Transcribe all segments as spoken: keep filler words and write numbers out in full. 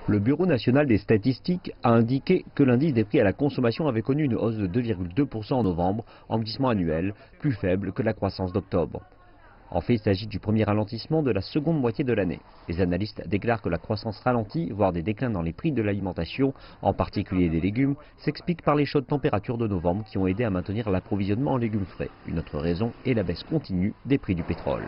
Le Bureau national des statistiques a indiqué que l'indice des prix à la consommation avait connu une hausse de deux virgule deux pour cent en novembre, en glissement annuel, plus faible que la croissance d'octobre. En fait, il s'agit du premier ralentissement de la seconde moitié de l'année. Les analystes déclarent que la croissance ralentie, voire des déclins dans les prix de l'alimentation, en particulier des légumes, s'explique par les chaudes températures de novembre qui ont aidé à maintenir l'approvisionnement en légumes frais. Une autre raison est la baisse continue des prix du pétrole.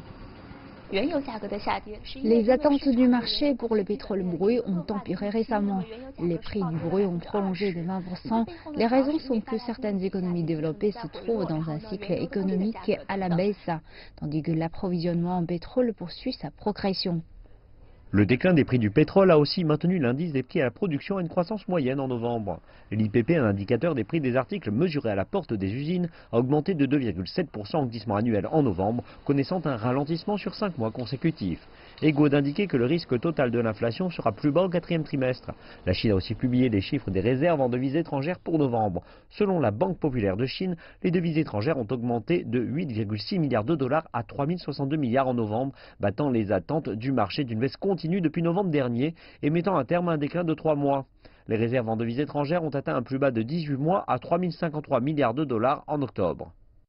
Les attentes du marché pour le pétrole brut ont empiré récemment. Les prix du brut ont prolongé de vingt pour cent. Les raisons sont que certaines économies développées se trouvent dans un cycle économique à la baisse, tandis que l'approvisionnement en pétrole poursuit sa progression. Le déclin des prix du pétrole a aussi maintenu l'indice des prix à la production à une croissance moyenne en novembre. L'I P P, un indicateur des prix des articles mesurés à la porte des usines, a augmenté de deux virgule sept pour cent en glissement annuel en novembre, connaissant un ralentissement sur cinq mois consécutifs. Égaux d'indiquer que le risque total de l'inflation sera plus bas au quatrième trimestre. La Chine a aussi publié les chiffres des réserves en devises étrangères pour novembre. Selon la Banque populaire de Chine, les devises étrangères ont augmenté de huit virgule six milliards de dollars à trois mille soixante-deux milliards en novembre, battant les attentes du marché d'une baisse continue depuis novembre dernier et mettant à terme un déclin de trois mois. Les réserves en devises étrangères ont atteint un plus bas de dix-huit mois à trois mille cinquante-trois milliards de dollars en octobre.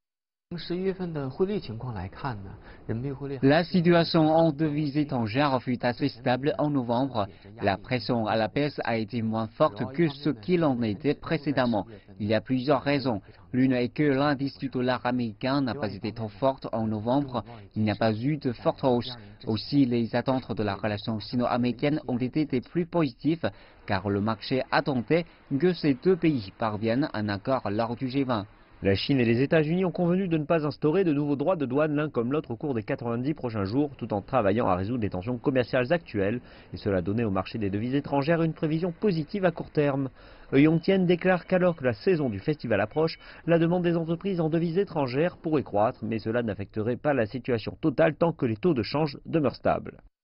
La situation en devises étrangères fut assez stable en novembre. La pression à la baisse a été moins forte que ce qu'il en était précédemment. Il y a plusieurs raisons. L'une est que l'indice du dollar américain n'a pas été trop forte en novembre. Il n'y a pas eu de forte hausse. Aussi, les attentes de la relation sino-américaine ont été plus positives car le marché attendait que ces deux pays parviennent à un accord lors du G vingt. La Chine et les États-Unis ont convenu de ne pas instaurer de nouveaux droits de douane l'un comme l'autre au cours des quatre-vingt-dix prochains jours, tout en travaillant à résoudre les tensions commerciales actuelles, et cela donnait au marché des devises étrangères une prévision positive à court terme. Yongtian déclare qu'alors que la saison du festival approche, la demande des entreprises en devises étrangères pourrait croître, mais cela n'affecterait pas la situation totale tant que les taux de change demeurent stables.